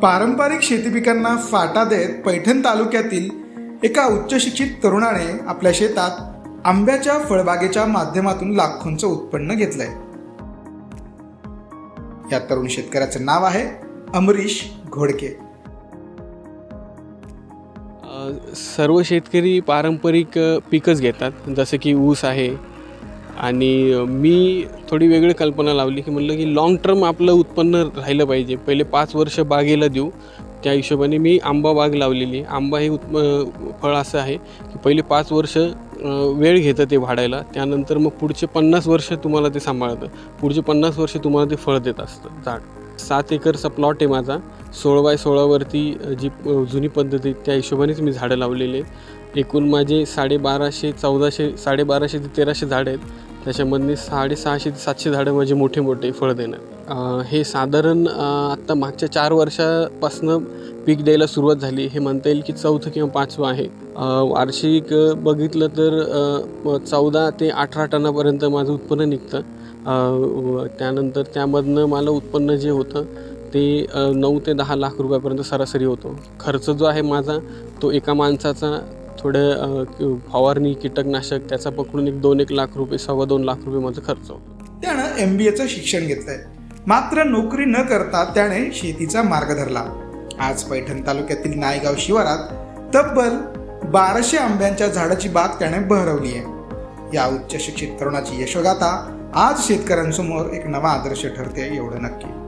पारंपरिक शेती पिकांना फाटा देत पैठण तालुक्यातील एका उच्च शिक्षित तरुणाने आपल्या शेतात आंब्याच्या फळबागेच्या माध्यमातून लाखोंचं उत्पन्न घेतलंय। या तरुण शेतकऱ्याचं नाव आहे अमरीश घोडके। सर्व शेतकरी पारंपरिक पिकच घेतात, जसं की ऊस आहे। आणि मी थोडी वेगळी कल्पना लावली की म्हणलं की लॉंग टर्म आपलं उत्पन्न राहिलं पाहिजे, पहिले 5 वर्ष बागेला देऊ। त्या हिशोबाने मी आंबा बाग लावलेली। आंबा हे फळ असं आहे की पहिले 5 वर्ष वेळ घेतं ते वाढायला, त्यानंतर मग पुढचे 50 वर्ष तुम्हाला ते सांभाळतं, पुढचे 50 वर्ष तुम्हाला ते फळ देत असतं झाड। 7 एकरचा प्लॉट आहे माझा। 16x16 वरती जी जुनी पद्धत आहे त्या हिशोबानेच मी झाडं लावलेली आहेत। एकूण माझे 1250 ते 1300 झाडं आहेत, त्याच्यामधली 650 ते 700 झाडं माझे मोठे मोठे फळ देणार। हे साधारण आत्ता मागच्या 4 वर्षापासून पीक द्यायला सुरुवात झाली। हे म्हणता येईल की 4थं किंवा 5वं आहे। वार्षिक बघितलं तर 14 ते 18 टनापर्यंत माझं उत्पन्न निघतं। त्यानंतर त्यामधनं मला उत्पन्न जे होतं ते 9 ते 10 लाख रुपयापर्यंत सरासरी होतो। खर्च जो आहे माझा तो एका माणसाचा थोडं फवारणी कीटकनाशक त्याचा पकडून 1 लाख रुपये 2.25 लाख रुपये माझा खर्च होतो। त्यानं MBAचं शिक्षण घेतलंय, मात्र नोकरी न करता त्याने शेतीचा मार्ग धरला। आज पैठण तालुक्यातील नायगाव शिवारात तब्बल 1200 आंब्यांच्या झाडाची बाग त्याने बहरवली आहे। या उच्च शिक्षित तरुणाची यशोगाथा आज शेतकऱ्यांसमोर एक नवा आदर्श ठरते, एवढं नक्की।